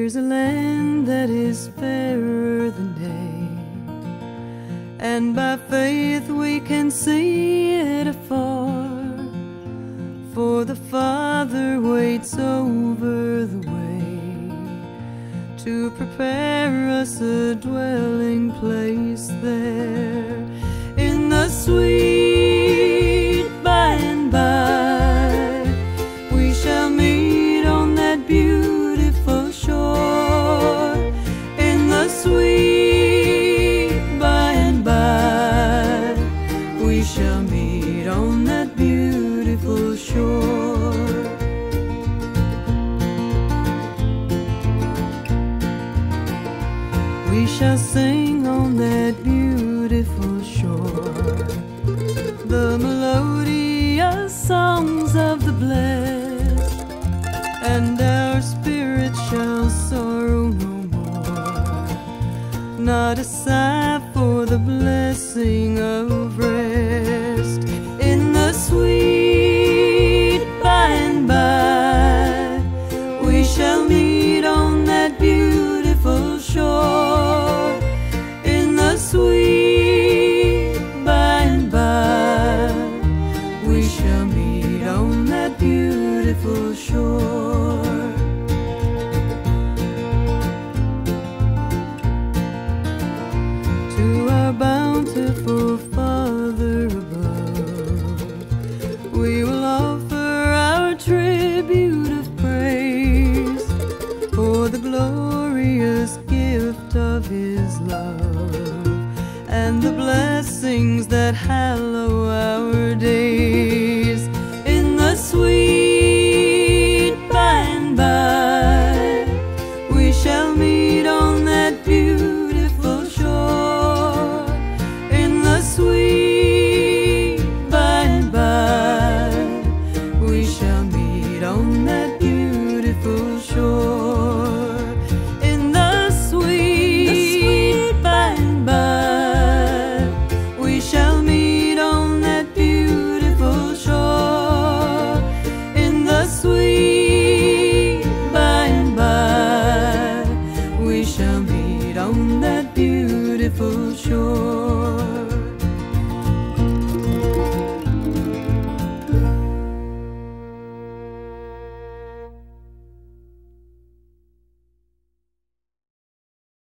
There's a land that is fairer than day, and by faith we can see it afar. For the Father waits over the way to prepare us a dwelling place there in the sweet by and by. We shall meet on that beautiful shore in the sweet by and by. We shall meet on that beautiful shore. We shall sing on that beautiful shore the melodious songs of the blessed, and our spirits shall sorrow no more, not a sigh for the blessing of rest in the sweet by and by. We shall meet on that beautiful shore in the sweet by and by. We shall meet on that beautiful shore. To our bountiful Father above, we will offer our tribute of praise for the glorious gift of His love and the blessings that hallow our days in the sweet by and by. We shall meet on that beautiful shore in the sweet by and by. We shall meet on that beautiful shore in the sweet by and by. We shall meet on that beautiful shore in the sweet by and by. We shall meet on that beautiful shore.